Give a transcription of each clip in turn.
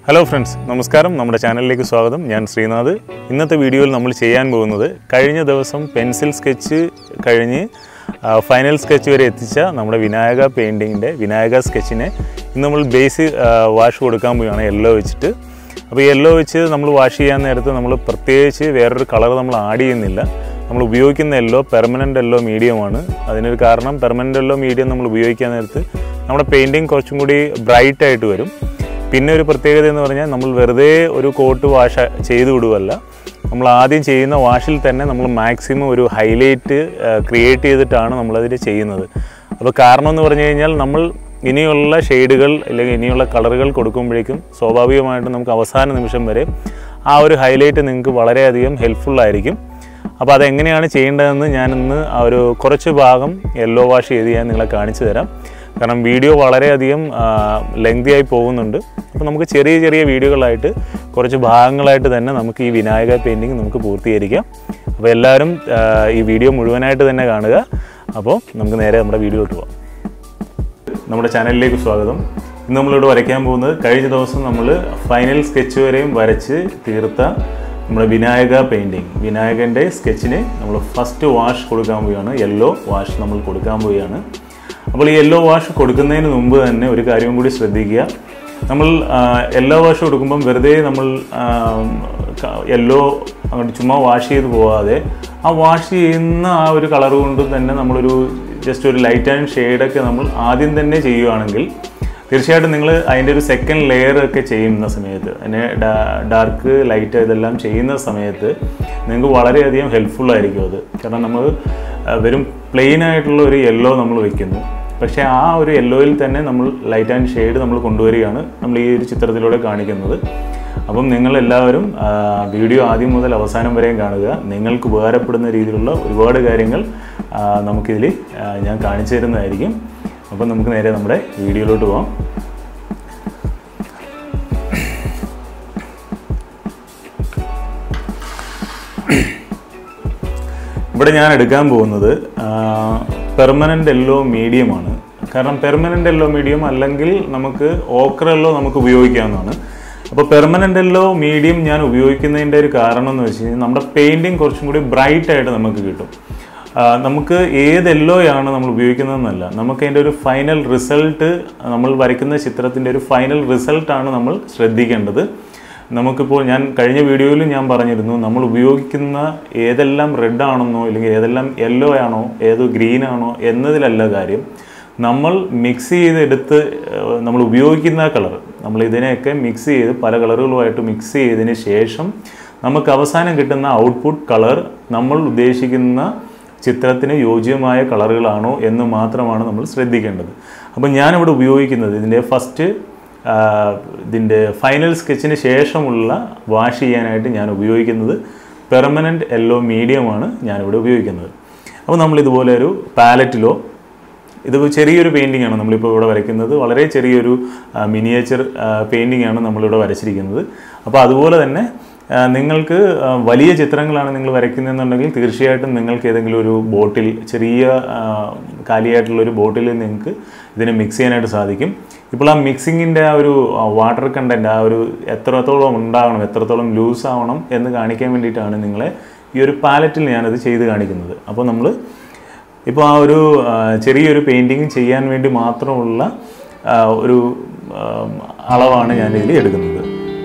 Hello friends, നമസ്കാരം നമ്മുടെ ചാനലിലേക്ക് സ്വാഗതം. ഞാൻ ശ്രീനാഥ്. ഇന്നത്തെ വീഡിയോയിൽ നമ്മൾ ചെയ്യാൻ പോകുന്നത് കഴിഞ്ഞ ദിവസം പെൻസിൽ സ്കെച്ച് കഴിഞ്ഞ് ഫൈനൽ സ്കെച്ച് വരെ എത്തിച്ച നമ്മുടെ വിനായക പെയിന്റിങ്ങിന്റെ വിനായക സ്കെച്ചിനെ ഇന്ന് നമ്മൾ ബേസ് വാഷ് കൊടുക്കാൻ പോവുകയാണ് യെല്ലോ വെച്ചിട്ട്. അപ്പോൾ യെല്ലോ വെച്ച് നമ്മൾ വാഷ് ചെയ്യാൻ നേരത്ത് നമ്മൾ പ്രത്യേകിച്ച് വേറൊരു കളർ നമ്മൾ ആഡ് ചെയ്യുന്നില്ല. നമ്മൾ ഉപയോഗിക്കുന്ന യെല്ലോ പെർമനന്റ് യെല്ലോ മീഡിയമാണ്. അതിനൊരു കാരണം പെർമനന്റ് യെല്ലോ മീഡിയം നമ്മൾ ഉപയോഗിക്കാൻ നേരത്ത് നമ്മുടെ പെയിന്റിങ് കുറച്ചും കൂടി ബ്രൈറ്റ് ആയിട്ട് വരും. പിന്നെ ഒരു പ്രത്യേകത എന്ന് പറഞ്ഞാൽ നമ്മൾ വെറുതെ ഒരു കോട്ട് വാഷ് ചെയ്തു വിടുവല്ല, നമ്മൾ ആദ്യം ചെയ്യുന്ന വാഷിൽ തന്നെ നമ്മൾ മാക്സിമം ഒരു ഹൈലൈറ്റ് ക്രിയേറ്റ് ചെയ്തിട്ടാണ് നമ്മളതിൽ ചെയ്യുന്നത്. അപ്പോൾ കാരണം എന്ന് പറഞ്ഞു കഴിഞ്ഞാൽ നമ്മൾ ഇനിയുള്ള ഷെയ്ഡുകൾ അല്ലെങ്കിൽ ഇനിയുള്ള കളറുകൾ കൊടുക്കുമ്പോഴേക്കും സ്വാഭാവികമായിട്ടും നമുക്ക് അവസാന നിമിഷം വരെ ആ ഒരു ഹൈലൈറ്റ് നിങ്ങൾക്ക് വളരെയധികം ഹെൽപ്ഫുള്ളായിരിക്കും. അപ്പോൾ അതെങ്ങനെയാണ് ചെയ്യേണ്ടതെന്ന് ഞാനിന്ന് ആ ഒരു കുറച്ച് ഭാഗം യെല്ലോ വാഷ് ചെയ്ത് ഞാൻ നിങ്ങളെ കാണിച്ചു തരാം. കാരണം വീഡിയോ വളരെയധികം ലെങ്തി ആയി പോകുന്നുണ്ട്. അപ്പോൾ നമുക്ക് ചെറിയ ചെറിയ വീഡിയോകളായിട്ട് കുറച്ച് ഭാഗങ്ങളായിട്ട് തന്നെ നമുക്ക് ഈ വിനായക പെയിൻറ്റിങ് നമുക്ക് പൂർത്തീകരിക്കാം. അപ്പോൾ എല്ലാവരും ഈ വീഡിയോ മുഴുവനായിട്ട് തന്നെ കാണുക. അപ്പോൾ നമുക്ക് നേരെ നമ്മുടെ വീഡിയോയിലോട്ട് പോകാം. നമ്മുടെ ചാനലിലേക്ക് സ്വാഗതം. ഇന്ന് നമ്മളിവിടെ വരയ്ക്കാൻ പോകുന്നത് കഴിഞ്ഞ ദിവസം നമ്മൾ ഫൈനൽ സ്കെച്ച് വരെയും വരച്ച് തീർത്ത നമ്മുടെ വിനായക പെയിൻറ്റിങ് വിനായകൻ്റെ സ്കെച്ചിന് നമ്മൾ ഫസ്റ്റ് വാഷ് കൊടുക്കാൻ പോവുകയാണ്. യെല്ലോ വാഷ് നമ്മൾ കൊടുക്കാൻ പോവുകയാണ്. അപ്പോൾ ഈ യെല്ലോ വാഷ് കൊടുക്കുന്നതിന് മുമ്പ് തന്നെ ഒരു കാര്യം കൂടി ശ്രദ്ധിക്കുക. നമ്മൾ യെല്ലോ വാഷ് കൊടുക്കുമ്പം വെറുതെ നമ്മൾ യെല്ലോ അങ്ങോട്ട് ചുമ്മാ വാഷ് ചെയ്ത് പോകാതെ ആ വാഷ് ചെയ്യുന്ന ആ ഒരു കളർ കൊണ്ട് തന്നെ നമ്മളൊരു ജസ്റ്റ് ഒരു ലൈറ്റ് ആൻഡ് ഷെയ്ഡൊക്കെ നമ്മൾ ആദ്യം തന്നെ ചെയ്യുകയാണെങ്കിൽ തീർച്ചയായിട്ടും നിങ്ങൾ അതിൻ്റെ ഒരു സെക്കൻഡ് ലെയർ ഒക്കെ ചെയ്യുന്ന സമയത്ത് അതിനെ ഡാർക്ക് ലൈറ്റ് ഇതെല്ലാം ചെയ്യുന്ന സമയത്ത് നിങ്ങൾക്ക് വളരെയധികം ഹെൽപ്ഫുള്ളായിരിക്കും അത്. കാരണം നമ്മൾ വെറും പ്ലെയിൻ ആയിട്ടുള്ള ഒരു യെല്ലോ നമ്മൾ വയ്ക്കുന്നു, പക്ഷേ ആ ഒരു യെല്ലോയിൽ തന്നെ നമ്മൾ ലൈറ്റ് ആൻഡ് ഷെയ്ഡ് നമ്മൾ കൊണ്ടുവരികയാണ് നമ്മൾ ഈ ഒരു ചിത്രത്തിലൂടെ കാണിക്കുന്നത്. അപ്പം നിങ്ങളെല്ലാവരും വീഡിയോ ആദ്യം മുതൽ അവസാനം വരെയും കാണുക. നിങ്ങൾക്ക് ഉപകാരപ്പെടുന്ന രീതിയിലുള്ള ഒരുപാട് കാര്യങ്ങൾ നമുക്കിതിൽ ഞാൻ കാണിച്ചു തരുന്നതായിരിക്കും. അപ്പം നമുക്ക് നേരെ നമ്മുടെ വീഡിയോയിലോട്ട് പോകാം. ഇവിടെ ഞാൻ എടുക്കാൻ പോകുന്നത് പെർമനൻ്റ് യെല്ലോ മീഡിയമാണ്. കാരണം പെർമനൻ്റ് യെല്ലോ മീഡിയം അല്ലെങ്കിൽ നമുക്ക് ഓക്ര യെല്ലോ നമുക്ക് ഉപയോഗിക്കാവുന്നതാണ്. അപ്പോൾ പെർമനൻ്റ് യെല്ലോ മീഡിയം ഞാൻ ഉപയോഗിക്കുന്നതിൻ്റെ ഒരു കാരണം എന്ന് വെച്ച് കഴിഞ്ഞാൽ നമ്മുടെ പെയിൻറ്റിങ് കുറച്ചും കൂടി ബ്രൈറ്റ് ആയിട്ട് നമുക്ക് കിട്ടും. നമുക്ക് ഏത് യെല്ലോയാണ് നമ്മൾ ഉപയോഗിക്കുന്നതെന്നല്ല, നമുക്ക് അതിൻ്റെ ഒരു ഫൈനൽ റിസൾട്ട് നമ്മൾ വരയ്ക്കുന്ന ചിത്രത്തിൻ്റെ ഒരു ഫൈനൽ റിസൾട്ടാണ് നമ്മൾ ശ്രദ്ധിക്കേണ്ടത്. നമുക്കിപ്പോൾ ഞാൻ കഴിഞ്ഞ വീഡിയോയിലും ഞാൻ പറഞ്ഞിരുന്നു, നമ്മൾ ഉപയോഗിക്കുന്ന ഏതെല്ലാം റെഡ് ആണെന്നോ അല്ലെങ്കിൽ ഏതെല്ലാം യെല്ലോ ആണോ ഏതോ ഗ്രീൻ ആണോ എന്നതിലല്ല കാര്യം. നമ്മൾ മിക്സ് ചെയ്തെടുത്ത് നമ്മൾ ഉപയോഗിക്കുന്ന കളർ നമ്മൾ ഇതിനെയൊക്കെ മിക്സ് ചെയ്ത് പല കളറുകളുമായിട്ട് മിക്സ് ചെയ്തതിന് ശേഷം നമുക്ക് അവസാനം കിട്ടുന്ന ഔട്ട്പുട്ട് കളർ നമ്മൾ ഉദ്ദേശിക്കുന്ന ചിത്രത്തിന് യോജ്യമായ കളറുകളാണോ എന്ന് മാത്രമാണ് നമ്മൾ ശ്രദ്ധിക്കേണ്ടത്. അപ്പം ഞാനിവിടെ ഉപയോഗിക്കുന്നത് ഇതിൻ്റെ ഫൈനൽ സ്കെച്ചിന് ശേഷമുള്ള വാഷ് ചെയ്യാനായിട്ട് ഞാൻ ഉപയോഗിക്കുന്നത് പെർമനൻ്റ് യെല്ലോ മീഡിയമാണ് ഞാനിവിടെ ഉപയോഗിക്കുന്നത്. അപ്പോൾ നമ്മളിതുപോലെ ഒരു പാലറ്റിലോ, ഇത് ചെറിയൊരു പെയിൻറ്റിംഗ് ആണ് നമ്മളിപ്പോൾ ഇവിടെ വരയ്ക്കുന്നത്, വളരെ ചെറിയൊരു മിനിയേച്ചർ പെയിൻറ്റിംഗ് ആണ് നമ്മളിവിടെ വരച്ചിരിക്കുന്നത്. അപ്പോൾ അതുപോലെ തന്നെ നിങ്ങൾക്ക് വലിയ ചിത്രങ്ങളാണ് നിങ്ങൾ വരയ്ക്കുന്നതെന്നുണ്ടെങ്കിൽ തീർച്ചയായിട്ടും നിങ്ങൾക്ക് ഏതെങ്കിലും ഒരു ബോട്ടിൽ, ചെറിയ കാലിയായിട്ടുള്ളൊരു ബോട്ടിൽ നിങ്ങൾക്ക് ഇതിനെ മിക്സ് ചെയ്യാനായിട്ട് സാധിക്കും. ഇപ്പോൾ ആ മിക്സിങ്ങിൻ്റെ ആ ഒരു വാട്ടർ കണ്ടൻറ്റ് ആ ഒരു എത്രത്തോളം ഉണ്ടാകണം, എത്രത്തോളം ലൂസ് ആവണം എന്ന് കാണിക്കാൻ വേണ്ടിയിട്ടാണ് നിങ്ങളെ ഈ ഒരു പാലറ്റിൽ ഞാനത് ചെയ്ത് കാണിക്കുന്നത്. അപ്പോൾ നമ്മൾ ഇപ്പോൾ ആ ഒരു ചെറിയൊരു പെയിൻറ്റിങ് ചെയ്യാൻ വേണ്ടി മാത്രമുള്ള ഒരു അളവാണ് ഞാനിതിൽ എടുക്കുന്നത്.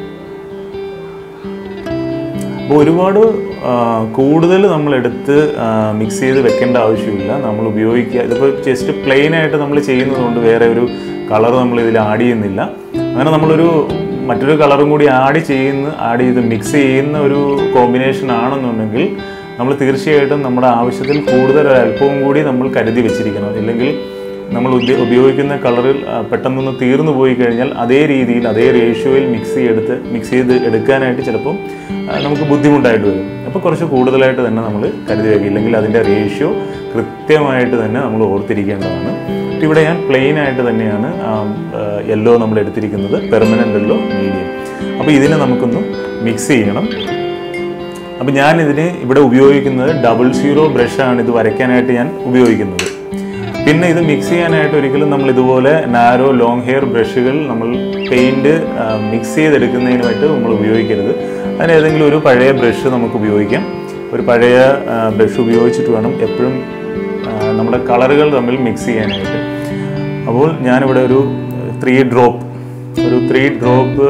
അപ്പോൾ ഒരുപാട് കൂടുതൽ നമ്മളെടുത്ത് മിക്സ് ചെയ്ത് വെക്കേണ്ട ആവശ്യമില്ല. നമ്മൾ ഉപയോഗിക്കുക ഇതിപ്പോൾ ജസ്റ്റ് പ്ലെയിനായിട്ട് നമ്മൾ ചെയ്യുന്നതുകൊണ്ട് വേറെ ഒരു കളർ നമ്മൾ ഇതിൽ ആഡ് ചെയ്യുന്നില്ല. അങ്ങനെ നമ്മളൊരു മറ്റൊരു കളറും കൂടി ആഡ് ചെയ്ത് മിക്സ് ചെയ്യുന്ന ഒരു കോമ്പിനേഷൻ ആണെന്നുണ്ടെങ്കിൽ നമ്മൾ തീർച്ചയായിട്ടും നമ്മുടെ ആവശ്യത്തിൽ കൂടുതൽ ഒരല്പവും കൂടി നമ്മൾ കരുതി വെച്ചിരിക്കണം. ഇല്ലെങ്കിൽ നമ്മൾ ഉപയോഗിക്കുന്ന കളറിൽ പെട്ടെന്നൊന്ന് തീർന്നു പോയി കഴിഞ്ഞാൽ അതേ രീതിയിൽ അതേ റേഷ്യോയിൽ മിക്സ് ചെയ്ത് എടുക്കാനായിട്ട് ചിലപ്പം നമുക്ക് ബുദ്ധിമുട്ടായിട്ട് വരും. അപ്പോൾ കുറച്ച് കൂടുതലായിട്ട് തന്നെ നമ്മൾ കരുതി വയ്ക്കുക, ഇല്ലെങ്കിൽ അതിൻ്റെ റേഷ്യോ കൃത്യമായിട്ട് തന്നെ നമ്മൾ ഓർത്തിരിക്കേണ്ടതാണ്. ഇവിടെ ഞാൻ പ്ലെയിൻ ആയിട്ട് തന്നെയാണ് യെല്ലോ നമ്മൾ എടുത്തിരിക്കുന്നത്, പെർമനൻ്റ് യെല്ലോ മീഡിയം. അപ്പോൾ ഇതിനെ നമുക്കൊന്ന് മിക്സ് ചെയ്യണം. അപ്പോൾ ഞാനിതിന് ഇവിടെ ഉപയോഗിക്കുന്നത് 00 ബ്രഷാണ് ഇത് വരയ്ക്കാനായിട്ട് ഞാൻ ഉപയോഗിക്കുന്നത്. പിന്നെ ഇത് മിക്സ് ചെയ്യാനായിട്ട് ഒരിക്കലും നമ്മൾ ഇതുപോലെ നാരോ ലോങ് ഹെയർ ബ്രഷുകൾ നമ്മൾ പെയിൻറ്റ് മിക്സ് ചെയ്തെടുക്കുന്നതിനുമായിട്ട് നമ്മൾ ഉപയോഗിക്കരുത്. അതിന് ഏതെങ്കിലും ഒരു പഴയ ബ്രഷ് നമുക്ക് ഉപയോഗിക്കാം. ഒരു പഴയ ബ്രഷ് ഉപയോഗിച്ചിട്ട് വേണം എപ്പോഴും നമ്മുടെ കളറുകൾ തമ്മിൽ മിക്സ് ചെയ്യാനായിട്ട്. അപ്പോൾ ഞാനിവിടെ ഒരു 3 ഡ്രോപ്പ്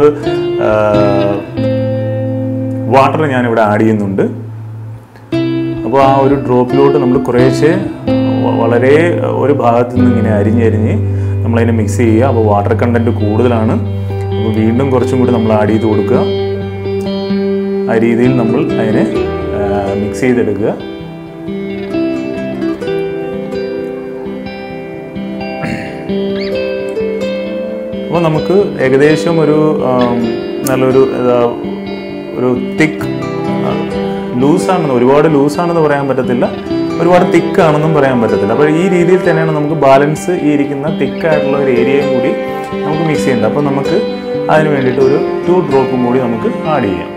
വാട്ടർ ഞാനിവിടെ ആഡ് ചെയ്യുന്നുണ്ട്. അപ്പോൾ ആ ഒരു ഡ്രോപ്പിലോട്ട് നമ്മൾ കുറേശ്ശെ വളരെ ഒരു ഭാഗത്ത് നിന്ന് ഇങ്ങനെ അരിഞ്ഞ് നമ്മളതിനെ മിക്സ് ചെയ്യുക. അപ്പോൾ വാട്ടർ കണ്ടൻറ്റ് കൂടുതലാണ്. അപ്പോൾ വീണ്ടും കുറച്ചും കൂടി നമ്മൾ ആഡ് ചെയ്ത് കൊടുക്കുക. ആ രീതിയിൽ നമ്മൾ അതിനെ മിക്സ് ചെയ്തെടുക്കുക. അപ്പോൾ നമുക്ക് ഏകദേശം ഒരു നല്ലൊരു തിക്ക് ലൂസാണെന്ന്, ഒരുപാട് ലൂസാണെന്ന് പറയാൻ പറ്റത്തില്ല, ഒരുപാട് തിക്കാണെന്നും പറയാൻ പറ്റത്തില്ല. അപ്പോൾ ഈ രീതിയിൽ തന്നെയാണ് നമുക്ക് ബാലൻസ് ഈ ഇരിക്കുന്ന തിക്കായിട്ടുള്ള ഒരു ഏരിയയും കൂടി നമുക്ക് മിക്സ് ചെയ്യേണ്ടത്. അപ്പോൾ നമുക്ക് അതിന് വേണ്ടിയിട്ട് ഒരു 2 ഡ്രോപ്പും കൂടി നമുക്ക് ആഡ് ചെയ്യാം.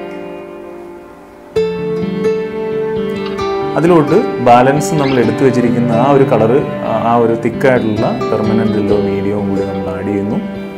അതിലോട്ട് ബാലൻസ് നമ്മൾ എടുത്തു വെച്ചിരിക്കുന്ന ആ ഒരു കളറ്, ആ ഒരു തിക്കായിട്ടുള്ള പെർമനൻ്റ് യെല്ലോ മീഡിയവും കൂടി നമ്മൾ ആഡ് ചെയ്യുന്നു.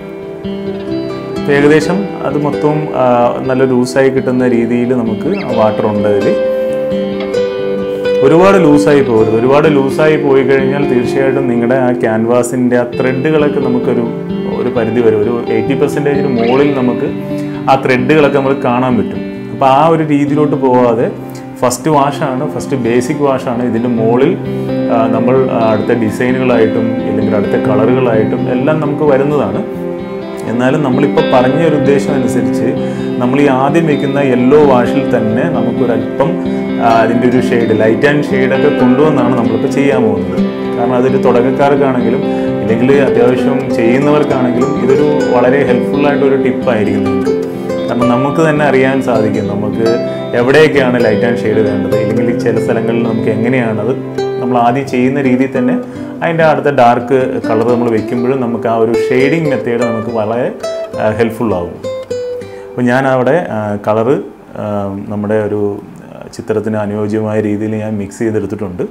ഏകദേശം അത് മൊത്തം നല്ല ലൂസായി കിട്ടുന്ന രീതിയിൽ നമുക്ക് വാട്ടർ ഉണ്ട് അതിൽ. ഒരുപാട് ലൂസായി പോകരുത്. ഒരുപാട് ലൂസായി പോയി കഴിഞ്ഞാൽ തീർച്ചയായിട്ടും നിങ്ങളുടെ ആ ക്യാൻവാസിൻ്റെ ആ ത്രെഡുകളൊക്കെ നമുക്കൊരു പരിധി വരെ ഒരു 80% മുകളിൽ നമുക്ക് ആ ത്രെഡുകളൊക്കെ നമുക്ക് കാണാൻ പറ്റും. അപ്പോൾ ആ ഒരു രീതിയിലോട്ട് പോകാതെ ഫസ്റ്റ് ബേസിക് വാഷാണ്. ഇതിൻ്റെ മുകളിൽ നമ്മൾ അടുത്ത ഡിസൈനുകളായിട്ടും അല്ലെങ്കിൽ അടുത്ത കളറുകളായിട്ടും എല്ലാം നമുക്ക് വരുന്നതാണ്. എന്നാലും നമ്മളിപ്പോൾ പറഞ്ഞ ഒരു ഉദ്ദേശം അനുസരിച്ച് നമ്മൾ ഈ ആദ്യം വയ്ക്കുന്ന യെല്ലോ വാഷിൽ തന്നെ നമുക്കൊരല്പം അതിൻ്റെ ഒരു ലൈറ്റ് ആൻഡ് ഷെയ്ഡൊക്കെ കൊണ്ടുവന്നാണ് നമ്മളിപ്പോൾ ചെയ്യാൻ പോകുന്നത്. കാരണം അതൊരു തുടക്കക്കാർക്കാണെങ്കിലും അല്ലെങ്കിൽ അത്യാവശ്യം ചെയ്യുന്നവർക്കാണെങ്കിലും ഇതൊരു വളരെ ഹെൽപ്ഫുള്ളായിട്ടൊരു ടിപ്പായിരിക്കും നിങ്ങൾക്ക്. കാരണം നമുക്ക് തന്നെ അറിയാൻ സാധിക്കും നമുക്ക് എവിടെയൊക്കെയാണ് ലൈറ്റ് ആൻഡ് ഷെയ്ഡ് വേണ്ടത്, അല്ലെങ്കിൽ ചില സ്ഥലങ്ങളിൽ നമുക്ക് എങ്ങനെയാണത് നമ്മൾ ആദ്യം ചെയ്യുന്ന രീതിയിൽ തന്നെ അതിൻ്റെ അടുത്ത ഡാർക്ക് കളർ നമ്മൾ വെക്കുമ്പോഴും നമുക്ക് ആ ഒരു ഷെയ്ഡിങ് മെത്തേഡ് നമുക്ക് വളരെ ഹെൽപ്ഫുള്ളാകും. അപ്പോൾ ഞാൻ അവിടെ കളറ് നമ്മുടെ ഒരു ചിത്രത്തിന് അനുയോജ്യമായ രീതിയിൽ ഞാൻ മിക്സ് ചെയ്തെടുത്തിട്ടുണ്ട്.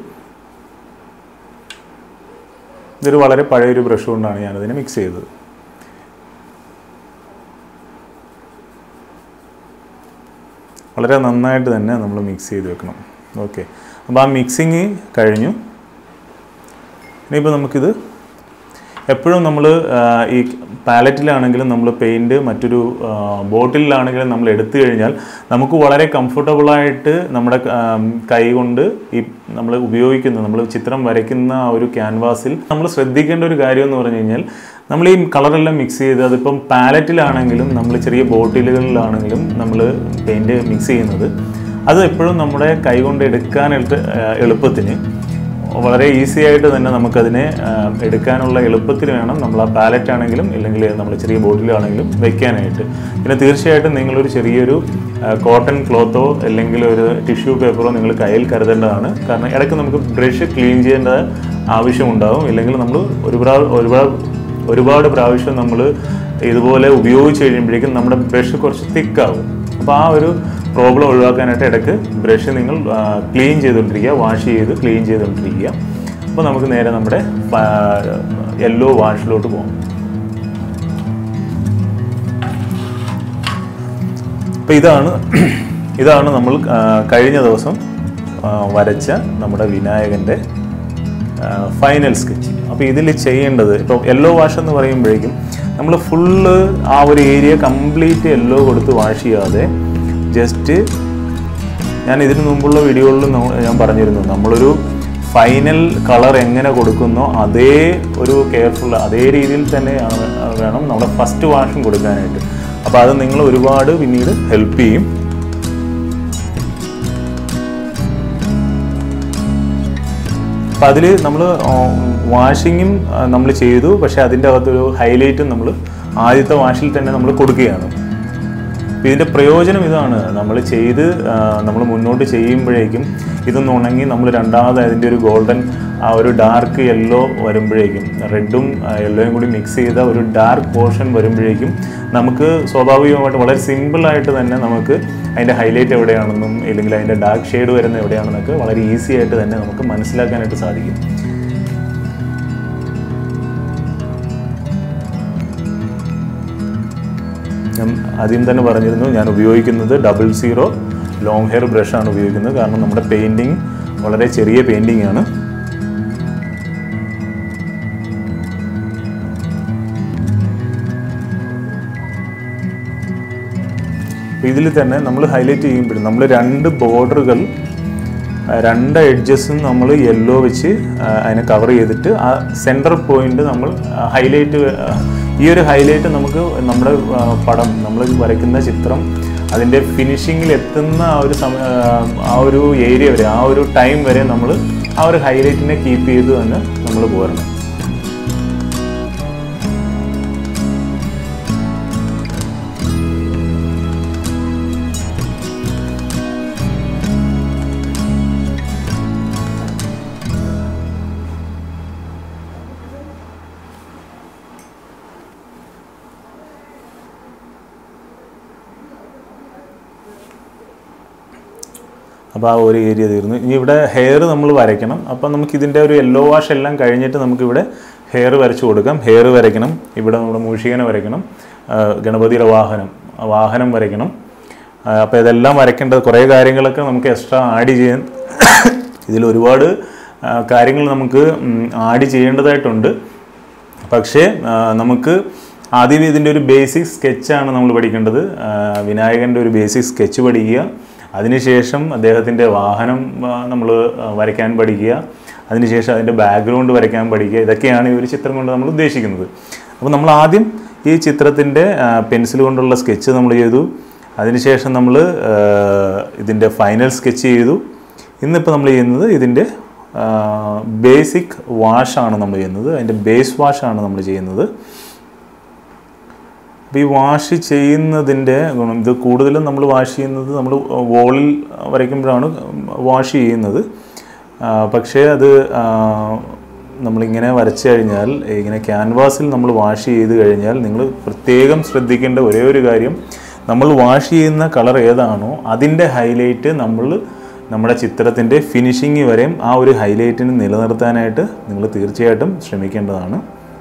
ഇതൊരു വളരെ പഴയൊരു ബ്രഷ് കൊണ്ടാണ് ഞാനതിനെ മിക്സ് ചെയ്തത്. വളരെ നന്നായിട്ട് തന്നെ നമ്മൾ മിക്സ് ചെയ്ത് വെക്കണം. ഓക്കെ, അപ്പോൾ ആ മിക്സിങ് കഴിഞ്ഞു. ഇനിയിപ്പോൾ നമുക്കിത് എപ്പോഴും നമ്മൾ ഈ പാലറ്റിലാണെങ്കിലും നമ്മൾ പെയിൻറ്റ് മറ്റൊരു ബോട്ടിലാണെങ്കിലും നമ്മൾ എടുത്തു കഴിഞ്ഞാൽ നമുക്ക് വളരെ കംഫർട്ടബിളായിട്ട് നമ്മുടെ കൈ കൊണ്ട് ഈ നമ്മൾ നമ്മൾ ചിത്രം വരയ്ക്കുന്ന ആ ഒരു ക്യാൻവാസിൽ നമ്മൾ ശ്രദ്ധിക്കേണ്ട ഒരു കാര്യം എന്ന് പറഞ്ഞു കഴിഞ്ഞാൽ നമ്മൾ ഈ കളറെല്ലാം മിക്സ് ചെയ്ത് അതിപ്പം പാലറ്റിലാണെങ്കിലും നമ്മൾ ചെറിയ ബോട്ടിലുകളിലാണെങ്കിലും നമ്മൾ പെയിൻറ്റ് മിക്സ് ചെയ്യുന്നത് അത് എപ്പോഴും നമ്മുടെ കൈ കൊണ്ട് എടുക്കാനായിട്ട് എളുപ്പത്തിന് വളരെ ഈസി ആയിട്ട് തന്നെ നമുക്കതിനെ എടുക്കാനുള്ള എളുപ്പത്തിൽ വേണം നമ്മൾ ആ പാലറ്റ് ആണെങ്കിലും ഇല്ലെങ്കിൽ നമ്മൾ ചെറിയ ബോട്ടിലാണെങ്കിലും വെക്കാനായിട്ട്. പിന്നെ തീർച്ചയായിട്ടും നിങ്ങളൊരു ചെറിയൊരു കോട്ടൺ ക്ലോത്തോ അല്ലെങ്കിൽ ഒരു ടിഷ്യൂ പേപ്പറോ നിങ്ങൾ കയ്യിൽ കരുതേണ്ടതാണ്. കാരണം ഇടയ്ക്ക് നമുക്ക് ബ്രഷ് ക്ലീൻ ചെയ്യേണ്ട ആവശ്യമുണ്ടാകും. ഇല്ലെങ്കിൽ നമ്മൾ ഒരുപാട് പ്രാവശ്യം നമ്മൾ ഇതുപോലെ ഉപയോഗിച്ച് കഴിയുമ്പോഴേക്കും നമ്മുടെ ബ്രഷ് കുറച്ച് തിക്കാവും. അപ്പോൾ ആ ഒരു പ്രോബ്ലം ഒഴിവാക്കാനായിട്ട് ഇടയ്ക്ക് ബ്രഷ് നിങ്ങൾ ക്ലീൻ ചെയ്തുകൊണ്ടിരിക്കുക, വാഷ് ചെയ്ത് ക്ലീൻ ചെയ്തുകൊണ്ടിരിക്കുക. അപ്പോൾ നമുക്ക് നേരെ നമ്മുടെ യെല്ലോ വാഷിലോട്ട് പോകാം. അപ്പോൾ ഇതാണ് നമ്മൾ കഴിഞ്ഞ ദിവസം വരച്ച നമ്മുടെ വിനായകൻ്റെ ഫൈനൽ സ്കെച്ച്. അപ്പോൾ ഇതിൽ ചെയ്യേണ്ടത് ഇപ്പോൾ യെല്ലോ വാഷ് എന്ന് പറയുമ്പോഴേക്കും നമ്മൾ ഫുള്ള് ആ ഒരു ഏരിയ കംപ്ലീറ്റ് യെല്ലോ കൊടുത്ത് വാഷ് ചെയ്യാതെ ജസ്റ്റ് ഞാൻ ഇതിനു മുമ്പുള്ള വീഡിയോകളിൽ ഞാൻ പറഞ്ഞിരുന്നു നമ്മളൊരു ഫൈനൽ കളർ എങ്ങനെ കൊടുക്കുന്നോ അതേ ഒരു അതേ രീതിയിൽ തന്നെ വേണം നമ്മുടെ ഫസ്റ്റ് വാഷും കൊടുക്കാനായിട്ട്. അപ്പോൾ അത് നിങ്ങൾ ഒരുപാട് പിന്നീട് ഹെൽപ്പ് ചെയ്യും. അപ്പം അതിൽ നമ്മൾ വാഷിങ്ങും നമ്മൾ ചെയ്തു, പക്ഷേ അതിൻ്റെ അകത്തൊരു ഹൈലൈറ്റും നമ്മൾ ആദ്യത്തെ വാഷിൽ തന്നെ നമ്മൾ കൊടുക്കുകയാണ്. ഇതിൻ്റെ പ്രയോജനം ഇതാണ്, നമ്മൾ മുന്നോട്ട് ചെയ്യുമ്പോഴേക്കും ഇതൊന്ന് ഉണങ്ങി നമ്മൾ രണ്ടാമത് അതിൻ്റെ ഒരു ഗോൾഡൻ ആ ഒരു ഡാർക്ക് യെല്ലോ വരുമ്പോഴേക്കും റെഡും യെല്ലോയും കൂടി മിക്സ് ചെയ്ത ഒരു ഡാർക്ക് പോർഷൻ വരുമ്പോഴേക്കും നമുക്ക് സ്വാഭാവികമായിട്ട് വളരെ സിമ്പിളായിട്ട് തന്നെ നമുക്ക് അതിൻ്റെ ഹൈലൈറ്റ് എവിടെയാണെന്നും ഇല്ലെങ്കിൽ അതിൻ്റെ ഡാർക്ക് ഷെയ്ഡ് വരുന്ന എവിടെയാണെന്നൊക്കെ വളരെ ഈസി ആയിട്ട് തന്നെ നമുക്ക് മനസ്സിലാക്കാനായിട്ട് സാധിക്കും. ഞാൻ ആദ്യം തന്നെ പറഞ്ഞിരുന്നു, ഞാൻ ഉപയോഗിക്കുന്നത് 00 ലോങ് ഹെയർ ബ്രഷാണ് ഉപയോഗിക്കുന്നത്. കാരണം നമ്മുടെ പെയിൻറ്റിങ് വളരെ ചെറിയ പെയിൻറ്റിംഗ് ആണ്. ഇതിൽ തന്നെ നമ്മൾ ഹൈലൈറ്റ് ചെയ്യുമ്പോഴും നമ്മൾ 2 ബോർഡറുകൾ 2 എഡ്ജസും നമ്മൾ യെല്ലോ വെച്ച് അതിനെ കവർ ചെയ്തിട്ട് ആ സെൻറ്റർ പോയിന്റ് നമ്മൾ ഹൈലൈറ്റ്, ഈ ഒരു ഹൈലൈറ്റ് നമുക്ക് നമ്മുടെ പടം നമ്മൾ വരയ്ക്കുന്ന ചിത്രം അതിൻ്റെ ഫിനിഷിങ്ങിൽ എത്തുന്ന ആ ഒരു ഏരിയ വരെ, ആ ഒരു ടൈം വരെ നമ്മൾ ആ ഒരു ഹൈലൈറ്റിനെ കീപ്പ് ചെയ്ത് തന്നെ നമ്മൾ പോരണം. അപ്പോൾ ആ ഒരു ഏരിയ തീർന്നു. ഇനി ഇവിടെ ഹെയർ നമ്മൾ വരയ്ക്കണം. അപ്പം നമുക്കിതിൻ്റെ ഒരു യെല്ലോ വാഷ് എല്ലാം കഴിഞ്ഞിട്ട് നമുക്കിവിടെ ഹെയർ വരച്ച് കൊടുക്കാം. ഹെയർ വരയ്ക്കണം, ഇവിടെ നമ്മുടെ മൂഷികനെ വരയ്ക്കണം, ഗണപതിയുടെ വാഹനം വരയ്ക്കണം. അപ്പോൾ ഇതെല്ലാം വരയ്ക്കേണ്ടത് കുറേ കാര്യങ്ങളൊക്കെ നമുക്ക് എക്സ്ട്രാ ആഡ് ചെയ്യാൻ, ഇതിൽ ഒരുപാട് കാര്യങ്ങൾ നമുക്ക് ആഡ് ചെയ്യേണ്ടതായിട്ടുണ്ട്. പക്ഷേ നമുക്ക് ആദ്യം ഇതിൻ്റെ ഒരു ബേസിക് സ്കെച്ചാണ് നമ്മൾ പഠിക്കേണ്ടത്. വിനായകൻ്റെ ഒരു ബേസിക് സ്കെച്ച് പഠിക്കുക. അതിനുശേഷം അദ്ദേഹത്തിൻ്റെ വാഹനം നമ്മൾ വരയ്ക്കാൻ പഠിക്കുക. അതിനുശേഷം അതിൻ്റെ ബാക്ക്ഗ്രൗണ്ട് വരയ്ക്കാൻ പഠിക്കുക. ഇതൊക്കെയാണ് ഈ ഒരു ചിത്രം കൊണ്ട് നമ്മൾ ഉദ്ദേശിക്കുന്നത്. അപ്പോൾ നമ്മൾ ആദ്യം ഈ ചിത്രത്തിൻ്റെ പെൻസിൽ കൊണ്ടുള്ള സ്കെച്ച് നമ്മൾ ചെയ്തു. അതിനുശേഷം നമ്മൾ ഇതിൻ്റെ ഫൈനൽ സ്കെച്ച് ചെയ്തു. ഇന്നിപ്പോൾ നമ്മൾ ചെയ്യുന്നത് ഇതിൻ്റെ ബേസിക് വാഷാണ് നമ്മൾ ചെയ്യുന്നത്. അതിൻ്റെ ബേസ് വാഷാണ് നമ്മൾ ചെയ്യുന്നത്. അപ്പോൾ ഈ വാഷ് ചെയ്യുന്നതിൻ്റെ ഗുണം, ഇത് കൂടുതലും നമ്മൾ വാഷ് ചെയ്യുന്നത് നമ്മൾ വോളിൽ വരയ്ക്കുമ്പോഴാണ് വാഷ് ചെയ്യുന്നത്. പക്ഷേ അത് നമ്മളിങ്ങനെ വരച്ചു കഴിഞ്ഞാൽ, ഇങ്ങനെ ക്യാൻവാസിൽ നമ്മൾ വാഷ് ചെയ്ത് കഴിഞ്ഞാൽ നിങ്ങൾ പ്രത്യേകം ശ്രദ്ധിക്കേണ്ട ഒരേ ഒരു കാര്യം, നമ്മൾ വാഷ് ചെയ്യുന്ന കളർ ഏതാണോ അതിൻ്റെ ഹൈലൈറ്റ് നമ്മൾ നമ്മുടെ ചിത്രത്തിൻ്റെ ഫിനിഷിങ് വരെയും ആ ഒരു ഹൈലൈറ്റിന് നിലനിർത്താനായിട്ട് നിങ്ങൾ തീർച്ചയായിട്ടും ശ്രമിക്കേണ്ടതാണ്.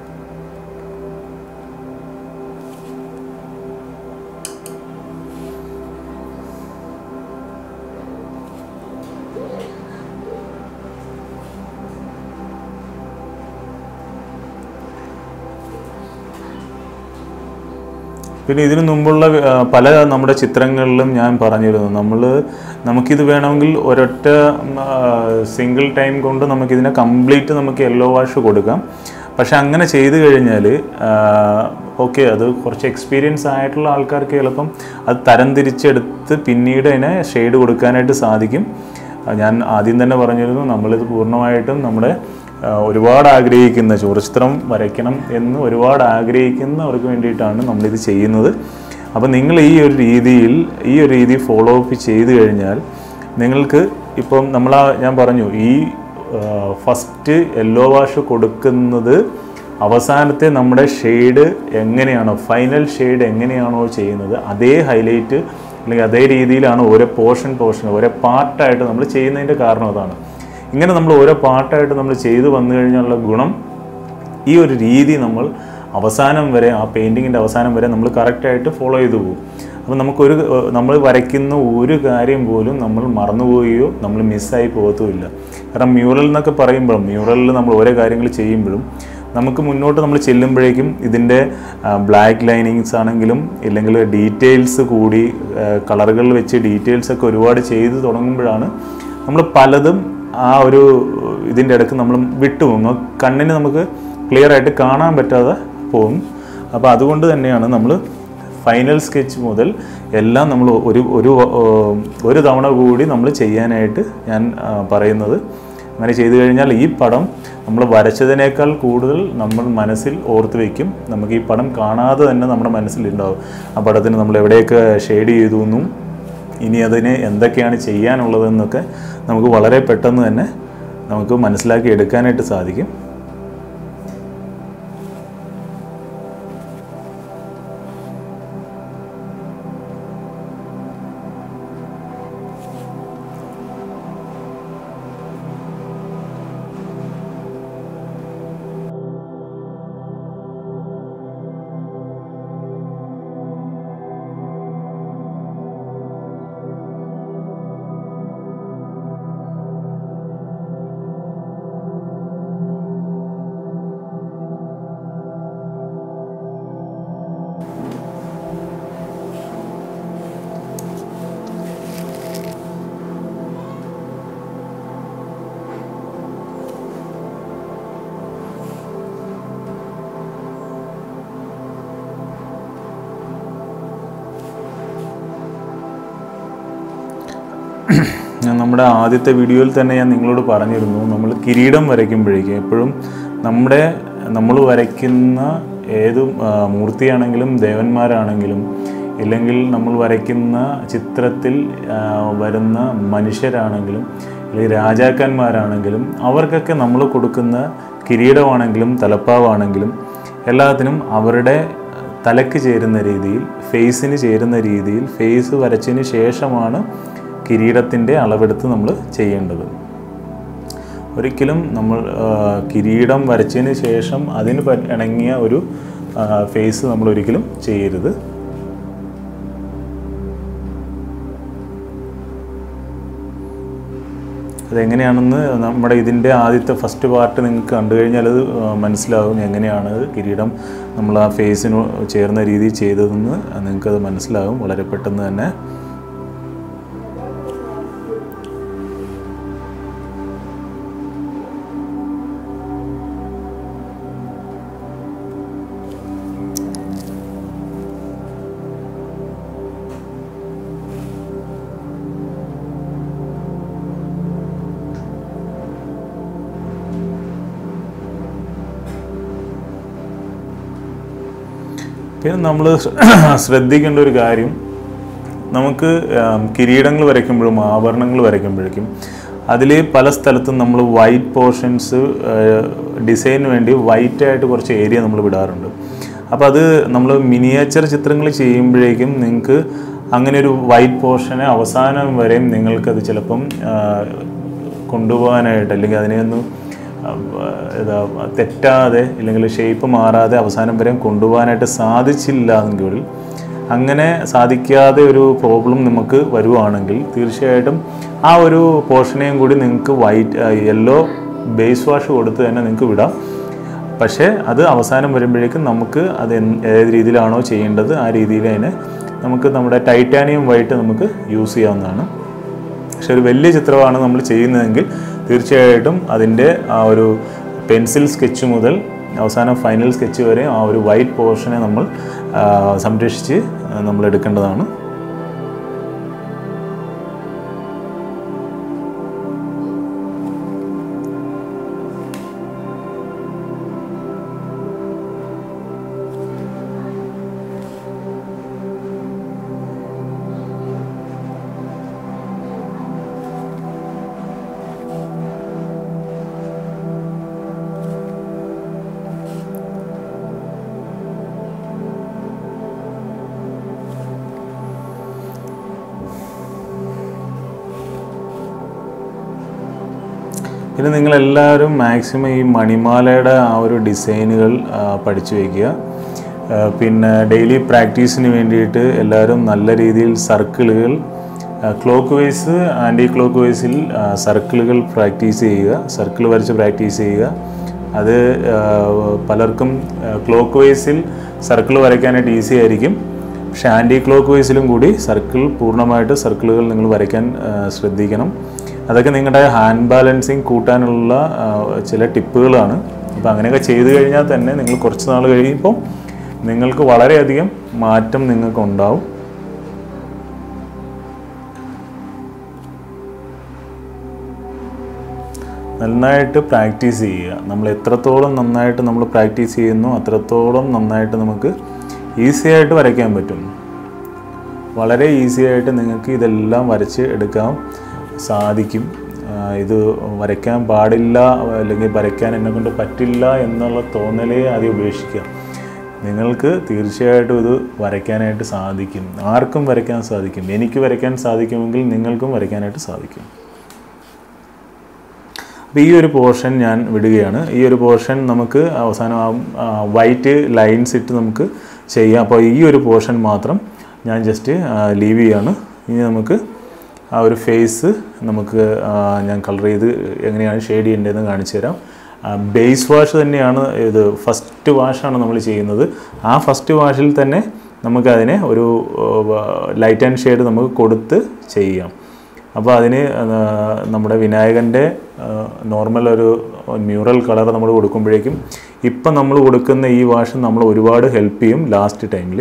പിന്നെ ഇതിനു മുമ്പുള്ള പല നമ്മുടെ ചിത്രങ്ങളിലും ഞാൻ പറഞ്ഞിരുന്നു, നമുക്കിത് വേണമെങ്കിൽ ഒരൊറ്റ സിംഗിൾ ടൈം കൊണ്ട് നമുക്കിതിനെ കംപ്ലീറ്റ് നമുക്ക് യെല്ലോ വാഷ് കൊടുക്കാം. പക്ഷെ അങ്ങനെ ചെയ്തു കഴിഞ്ഞാൽ ഓക്കെ, അത് കുറച്ച് എക്സ്പീരിയൻസ് ആയിട്ടുള്ള ആൾക്കാർക്ക് ചിലപ്പം അത് തരംതിരിച്ചെടുത്ത് പിന്നീട് അതിനെ ഷെയ്ഡ് കൊടുക്കാനായിട്ട് സാധിക്കും. ഞാൻ ആദ്യം തന്നെ പറഞ്ഞിരുന്നു, നമ്മളിത് പൂർണ്ണമായിട്ടും നമ്മുടെ ഒരുപാട് ആഗ്രഹിക്കുന്ന, ചുവർച്ചിത്രം വരയ്ക്കണം എന്ന് ഒരുപാട് ആഗ്രഹിക്കുന്നവർക്ക് വേണ്ടിയിട്ടാണ് നമ്മളിത് ചെയ്യുന്നത്. അപ്പോൾ നിങ്ങൾ ഈ ഒരു രീതി ഫോളോ അപ്പ് ചെയ്ത് കഴിഞ്ഞാൽ നിങ്ങൾക്ക് ഇപ്പം ഞാൻ പറഞ്ഞു, ഈ ഫസ്റ്റ് യെല്ലോ വാഷ് കൊടുക്കുന്നത് അവസാനത്തെ നമ്മുടെ ഷെയ്ഡ് എങ്ങനെയാണോ, ഫൈനൽ ഷെയ്ഡ് എങ്ങനെയാണോ ചെയ്യുന്നത് അതേ ഹൈലൈറ്റ് അല്ലെങ്കിൽ അതേ രീതിയിലാണ് ഓരോ പോർഷൻ ഓരോ പാർട്ടായിട്ട് നമ്മൾ ചെയ്യുന്നതിൻ്റെ കാരണം അതാണ്. ഇങ്ങനെ നമ്മൾ ഓരോ പാർട്ടായിട്ട് നമ്മൾ ചെയ്തു വന്നു കഴിഞ്ഞാലുള്ള ഗുണം, ഈ ഒരു രീതി നമ്മൾ അവസാനം വരെ, ആ പെയിൻറ്റിങ്ങിൻ്റെ അവസാനം വരെ നമ്മൾ കറക്റ്റായിട്ട് ഫോളോ ചെയ്തു പോകും. അപ്പോൾ നമ്മൾ വരയ്ക്കുന്ന ഒരു കാര്യം പോലും നമ്മൾ മറന്നുപോവുകയോ നമ്മൾ മിസ്സായി പോകത്തുമില്ല. കാരണം മ്യൂറൽ എന്നൊക്കെ പറയുമ്പോഴും, മ്യൂറലിൽ നമ്മൾ ഓരോ കാര്യങ്ങൾ ചെയ്യുമ്പോഴും നമുക്ക് മുന്നോട്ട് നമ്മൾ ചെല്ലുമ്പോഴേക്കും ഇതിൻ്റെ ബ്ലാക്ക് ലൈനിങ്സ് ആണെങ്കിലും ഇല്ലെങ്കിൽ ഡീറ്റെയിൽസ് കൂടി കളറുകൾ വെച്ച് ഡീറ്റെയിൽസൊക്കെ ഒരുപാട് ചെയ്ത് തുടങ്ങുമ്പോഴാണ് നമ്മൾ പലതും ആ ഒരു ഇതിൻ്റെ ഇടയ്ക്ക് നമ്മൾ വിട്ടുപോകും, കണ്ണിന് നമുക്ക് ക്ലിയർ ആയിട്ട് കാണാൻ പറ്റാതെ പോകും. അപ്പോൾ അതുകൊണ്ട് തന്നെയാണ് നമ്മൾ ഫൈനൽ സ്കെച്ച് മുതൽ എല്ലാം നമ്മൾ ഒരു തവണ കൂടി നമ്മൾ ചെയ്യാനായിട്ട് ഞാൻ പറയുന്നത്. അങ്ങനെ ചെയ്തു കഴിഞ്ഞാൽ ഈ പടം നമ്മൾ വരച്ചതിനേക്കാൾ കൂടുതൽ നമ്മൾ മനസ്സിൽ ഓർത്ത് വയ്ക്കും. നമുക്ക് ഈ പടം കാണാതെ തന്നെ നമ്മുടെ മനസ്സിലുണ്ടാവും ആ പടത്തിന് നമ്മൾ എവിടെയൊക്കെ ഷെയ്ഡ് ചെയ്തു എന്നും ഇനി അതിന് എന്തൊക്കെയാണ് ചെയ്യാനുള്ളതെന്നൊക്കെ നമുക്ക് വളരെ പെട്ടെന്ന് തന്നെ നമുക്ക് മനസ്സിലാക്കി എടുക്കാനായിട്ട് സാധിക്കും. നമ്മുടെ ആദ്യത്തെ വീഡിയോയിൽ തന്നെ ഞാൻ നിങ്ങളോട് പറഞ്ഞിരുന്നു, നമ്മൾ കിരീടം വരയ്ക്കുമ്പോഴേക്കും എപ്പോഴും നമ്മൾ വരയ്ക്കുന്ന ഏത് മൂർത്തിയാണെങ്കിലും ദേവന്മാരാണെങ്കിലും ഇല്ലെങ്കിൽ നമ്മൾ വരയ്ക്കുന്ന ചിത്രത്തിൽ വരുന്ന മനുഷ്യരാണെങ്കിലും അല്ലെങ്കിൽ രാജാക്കന്മാരാണെങ്കിലും അവർക്കൊക്കെ നമ്മൾ കൊടുക്കുന്ന കിരീടമാണെങ്കിലും തലപ്പാവാണെങ്കിലും എല്ലാത്തിനും അവരുടെ തലയ്ക്ക് ചേരുന്ന രീതിയിൽ, ഫേസിന് ചേരുന്ന രീതിയിൽ ഫേസ് വരച്ചതിന് ശേഷമാണ് കിരീടത്തിൻ്റെ അളവെടുത്ത് നമ്മൾ ചെയ്യേണ്ടത്. ഒരിക്കലും നമ്മൾ കിരീടം വരച്ചതിന് ശേഷം അതിന് ഇണങ്ങിയ ഒരു ഫേസ് നമ്മൾ ഒരിക്കലും ചെയ്യരുത്. അതെങ്ങനെയാണെന്ന് നമ്മുടെ ഇതിൻ്റെ ആദ്യത്തെ ഫസ്റ്റ് പാർട്ട് നിങ്ങൾക്ക് കണ്ടു കഴിഞ്ഞാൽ അത് മനസ്സിലാകും, എങ്ങനെയാണ് കിരീടം നമ്മൾ ആ ഫേസിന് ചേർന്ന രീതിയിൽ ചെയ്തതെന്ന് നിങ്ങൾക്കത് മനസ്സിലാകും വളരെ പെട്ടെന്ന് തന്നെ. പിന്നെ നമ്മൾ ശ്രദ്ധിക്കേണ്ട ഒരു കാര്യം, നമുക്ക് കിരീടങ്ങൾ വരയ്ക്കുമ്പോഴും ആഭരണങ്ങൾ വരയ്ക്കുമ്പോഴേക്കും അതിൽ പല സ്ഥലത്തും നമ്മൾ വൈറ്റ് പോർഷൻസ് ഡിസൈന് വേണ്ടി വൈറ്റായിട്ട് കുറച്ച് ഏരിയ നമ്മൾ വിടാറുണ്ട്. അപ്പോൾ അത് നമ്മൾ മിനിയേച്ചർ ചിത്രങ്ങൾ ചെയ്യുമ്പോഴേക്കും നിങ്ങൾക്ക് അങ്ങനെ ഒരു വൈറ്റ് പോർഷനെ അവസാനം വരെയും നിങ്ങൾക്കത് ചിലപ്പം കൊണ്ടുപോകാനായിട്ട് അല്ലെങ്കിൽ അതിനെയൊന്ന് തെറ്റാതെ അല്ലെങ്കിൽ ഷേപ്പ് മാറാതെ അവസാനം വരെയും കൊണ്ടുപോകാനായിട്ട് സാധിച്ചില്ല എങ്കിൽ, അങ്ങനെ സാധിക്കാതെ ഒരു പ്രോബ്ലം നമുക്ക് വരുവാണെങ്കിൽ തീർച്ചയായിട്ടും ആ ഒരു പോർഷനെയും കൂടി നിങ്ങൾക്ക് യെല്ലോ ബേസ് വാഷ് കൊടുത്ത് തന്നെ നിങ്ങൾക്ക് വിടാം. പക്ഷേ അത് അവസാനം വരുമ്പോഴേക്കും നമുക്ക് അത് ഏത് രീതിയിലാണോ ചെയ്യേണ്ടത് ആ രീതിയിൽ അതിനെ നമുക്ക് നമ്മുടെ ടൈറ്റാനിയം വൈറ്റ് നമുക്ക് യൂസ് ചെയ്യാവുന്നതാണ്. പക്ഷെ ഒരു വലിയ ചിത്രമാണ് നമ്മൾ ചെയ്യുന്നതെങ്കിൽ തീർച്ചയായിട്ടും അതിൻ്റെ ആ ഒരു പെൻസിൽ സ്കെച്ച് മുതൽ അവസാനം ഫൈനൽ സ്കെച്ച് വരെ ആ ഒരു വൈറ്റ് പോർഷനെ നമ്മൾ സംരക്ഷിച്ച് നമ്മൾ എടുക്കേണ്ടതാണ്. പിന്നെ നിങ്ങളെല്ലാവരും മാക്സിമം ഈ മണിമാലയുടെ ആ ഒരു ഡിസൈനുകൾ പഠിച്ചു വയ്ക്കുക. പിന്നെ ഡെയിലി പ്രാക്ടീസിന് വേണ്ടിയിട്ട് എല്ലാവരും നല്ല രീതിയിൽ സർക്കിളുകൾ ക്ലോക്ക് വൈസ് ആൻറ്റി ക്ലോക്ക് വൈസിൽ സർക്കിളുകൾ പ്രാക്ടീസ് ചെയ്യുക, സർക്കിൾ വരച്ച് പ്രാക്ടീസ് ചെയ്യുക. അത് പലർക്കും ക്ലോക്ക് വൈസിൽ സർക്കിൾ വരയ്ക്കാനായിട്ട് ഈസി ആയിരിക്കും, പക്ഷേ ആൻറ്റി ക്ലോക്ക് വൈസിലും കൂടി പൂർണ്ണമായിട്ട് സർക്കിളുകൾ നിങ്ങൾ വരയ്ക്കാൻ ശ്രദ്ധിക്കണം. അതൊക്കെ നിങ്ങളുടെ ഹാൻഡ് ബാലൻസിങ് കൂട്ടാനുള്ള ചില ടിപ്പുകളാണ്. അപ്പോൾ അങ്ങനെയൊക്കെ ചെയ്തു കഴിഞ്ഞാൽ തന്നെ നിങ്ങൾ കുറച്ച് നാൾ കഴിയുമ്പോൾ നിങ്ങൾക്ക് വളരെയധികം മാറ്റം നിങ്ങൾക്ക് ഉണ്ടാവും. നന്നായിട്ട് പ്രാക്ടീസ് ചെയ്യുക. നമ്മൾ എത്രത്തോളം നന്നായിട്ട് നമ്മൾ പ്രാക്ടീസ് ചെയ്യുന്നു അത്രത്തോളം നന്നായിട്ട് നമുക്ക് ഈസി ആയിട്ട് വരയ്ക്കാൻ പറ്റും. വളരെ ഈസി ആയിട്ട് നിങ്ങൾക്ക് ഇതെല്ലാം വരച്ച് എടുക്കാൻ സാധിക്കും. ഇത് വരയ്ക്കാൻ പാടില്ല അല്ലെങ്കിൽ വരയ്ക്കാൻ എന്നെക്കൊണ്ട് പറ്റില്ല എന്നുള്ള തോന്നലേ ആദ്യം ഉപേക്ഷിക്കുക. നിങ്ങൾക്ക് തീർച്ചയായിട്ടും ഇത് വരയ്ക്കാനായിട്ട് സാധിക്കും. ആർക്കും വരയ്ക്കാൻ സാധിക്കും. എനിക്ക് വരയ്ക്കാൻ സാധിക്കുമെങ്കിൽ നിങ്ങൾക്കും വരയ്ക്കാനായിട്ട് സാധിക്കും. അപ്പോൾ ഈ ഒരു പോർഷൻ ഞാൻ വിടുകയാണ്. ഈ ഒരു പോർഷൻ നമുക്ക് അവസാനം വൈറ്റ് ലൈൻസ് ഇട്ട് നമുക്ക് ചെയ്യാം. അപ്പോൾ ഈ ഒരു പോർഷൻ മാത്രം ഞാൻ ജസ്റ്റ് ലീവ് ചെയ്യാണ്. ഇനി നമുക്ക് ആ ഒരു ഫേസ് നമുക്ക് ഞാൻ കളർ ചെയ്ത് എങ്ങനെയാണ് ഷെയ്ഡ് ചെയ്യേണ്ടതെന്ന് കാണിച്ചു തരാം. ബേസ് വാഷ് തന്നെയാണ് ഇത്, ഫസ്റ്റ് വാഷാണ് നമ്മൾ ചെയ്യുന്നത്. ആ ഫസ്റ്റ് വാഷിൽ തന്നെ നമുക്കതിനെ ഒരു ലൈറ്റ് ആൻഡ് ഷെയ്ഡ് നമുക്ക് കൊടുത്ത് ചെയ്യാം. അപ്പോൾ അതിന് നമ്മുടെ വിനായകൻ്റെ നോർമൽ ഒരു മ്യൂറൽ കളർ നമ്മൾ കൊടുക്കുമ്പോഴേക്കും ഇപ്പം നമ്മൾ കൊടുക്കുന്ന ഈ വാഷ് നമ്മൾ ഒരുപാട് ഹെൽപ്പ് ചെയ്യും ലാസ്റ്റ് ടൈമിൽ.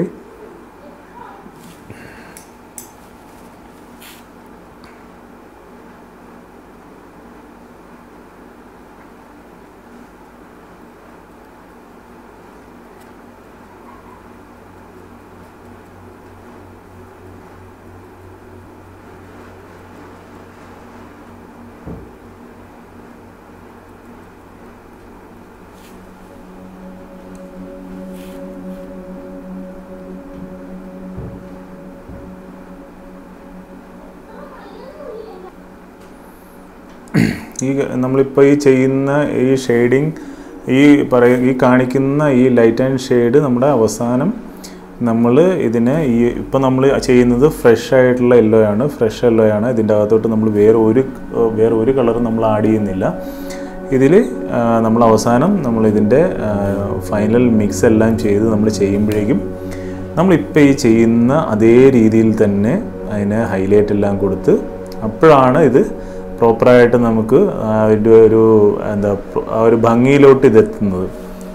നമ്മളിപ്പോൾ ഈ ചെയ്യുന്ന ഈ ഷെയ്ഡിങ്, ഈ കാണിക്കുന്ന ഈ ലൈറ്റ് ആൻഡ് ഷെയ്ഡ് നമ്മുടെ അവസാനം നമ്മൾ ഇതിനെ ഇപ്പം നമ്മൾ ചെയ്യുന്നത് ഫ്രഷ് ആയിട്ടുള്ള യെല്ലോ ആണ്. ഫ്രഷ് യെല്ലോ ആണ്. ഇതിൻ്റെ അകത്തോട്ട് നമ്മൾ വേറെ ഒരു കളറും നമ്മൾ ആഡ് ചെയ്യുന്നില്ല. ഇതിൽ നമ്മൾ അവസാനം നമ്മളിതിൻ്റെ ഫൈനൽ മിക്സ് എല്ലാം ചെയ്ത് നമ്മൾ ചെയ്യുമ്പോഴേക്കും നമ്മളിപ്പോൾ ഈ ചെയ്യുന്ന അതേ രീതിയിൽ തന്നെ അതിന് ഹൈലൈറ്റ് എല്ലാം കൊടുത്ത് അപ്പോഴാണ് ഇത് പ്രോപ്പറായിട്ട് നമുക്ക് അതിൻ്റെ ഒരു ഭംഗിയിലോട്ട് ഇതെത്തുന്നത്.